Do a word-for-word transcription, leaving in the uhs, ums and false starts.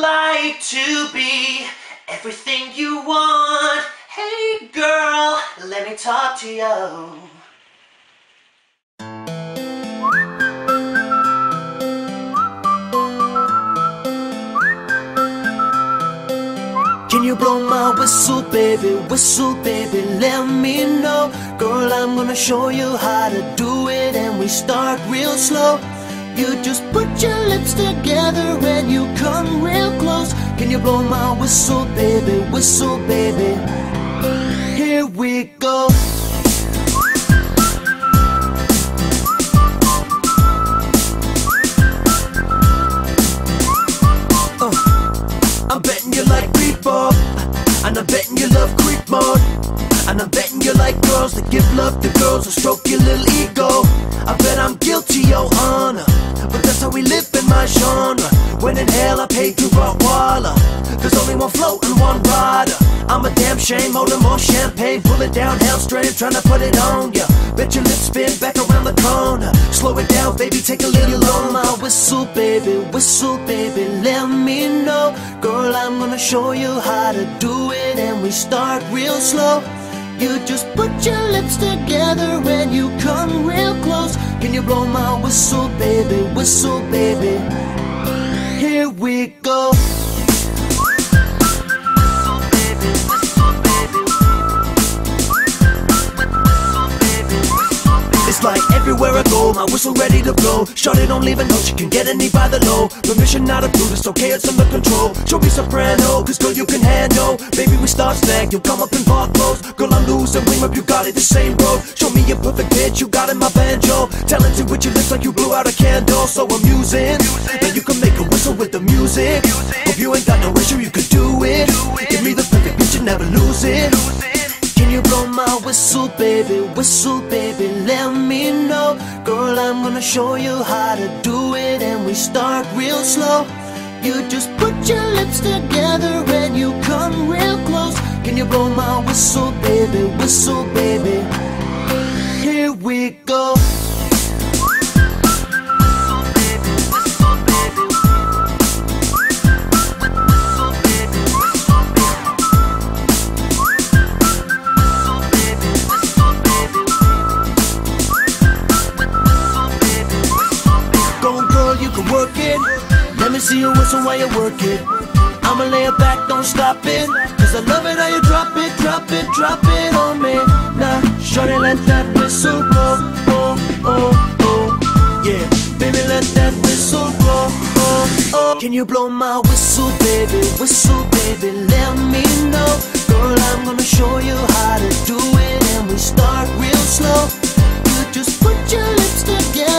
like to be everything you want. Hey girl, let me talk to you. Can you blow my whistle, baby, whistle, baby, let me know. Girl, I'm gonna show you how to do it, and we start real slow. You just put your lips together and you come real close. Can you blow my whistle, baby, whistle, baby? Here we go. uh, I'm betting you like Reebok, and I'm betting you love creep mode, and I'm betting you like girls that give love to girls and stroke your little ego. I bet I'm guilty, your honor, but that's how we live in my genre. When in hell I paid to Rottweiler, there's only one float and one rider. I'm a damn shame, holding more champagne, pull it down, hell straight, trying to put it on ya. Bet your lips spin back around the corner. Slow it down, baby, take a little on my whistle, baby, whistle, baby, let me know. Girl, I'm gonna show you how to do it, and we start real slow. You just put your lips together and you come real close. Can you blow my whistle, baby, whistle, baby? Here we go. It's like everywhere I go, my whistle ready to blow. Shawty don't leave a note, you can get any by the low. Permission not approved, it's okay, it's under control. Show me soprano, cause girl you can handle. Baby we start snag, you'll come up in bar clothes. Girl I'm loose and wing up, you got it the same road. Show me a perfect pitch, you got in my banjo. Talented with your lips like you blew out a candle. So amusing, that you can make a whistle with the music. Hope you ain't got no issue, you can do it. Give me the perfect pitch and never lose it. Can you blow my whistle, baby, whistle, baby, let me know. Girl, I'm gonna show you how to do it, and we start real slow. You just put your lips together and you come real close. Can you blow my whistle, baby, whistle, baby? Here we go. Work it, let me see you whistle while you work it. I'ma lay it back, don't stop it, cause I love it how you drop it, drop it, drop it on me. Now, shorty, let that whistle go, oh, oh, oh. Yeah, baby, let that whistle go, oh, oh. Can you blow my whistle, baby, whistle, baby, let me know. Girl, I'm gonna show you how to do it, and we start real slow. You just put your lips together